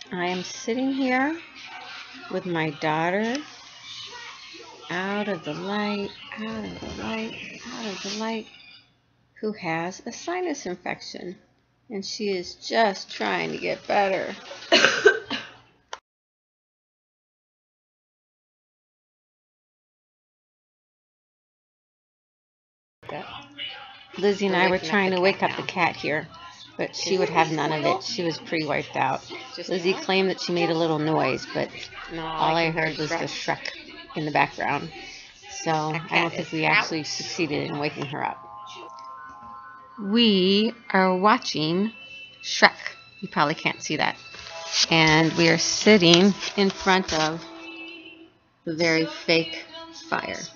I am sitting here with my daughter, out of the light, out of the light, out of the light, who has a sinus infection, and she is just trying to get better. Lizzie and I were trying to wake up the cat here, but she would have none of it. She was pretty wiped out. Lizzie claimed that she made a little noise, but all I heard was the Shrek in the background. So I don't think we actually succeeded in waking her up. We are watching Shrek. You probably can't see that. And we are sitting in front of the very fake fire.